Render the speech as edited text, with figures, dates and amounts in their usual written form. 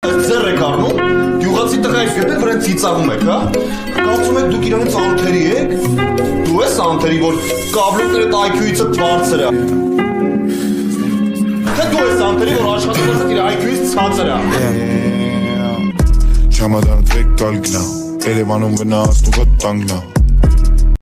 Ձեռ եք առնում, գյուղացի տղա եք գտել, վրան ծիծաղում եք, հա? Կարծում եք դուք իրանից անթերի եք, դու ես անթերի, որ կաբլուկներդ IQ-իցը բարձր է։ Թե դու ես անթերի, որ աշխատանքդ իր IQ-ից ցածր է։ Չամադան թրեք կալ գնա, Երևանում վնաս դու գտանգնա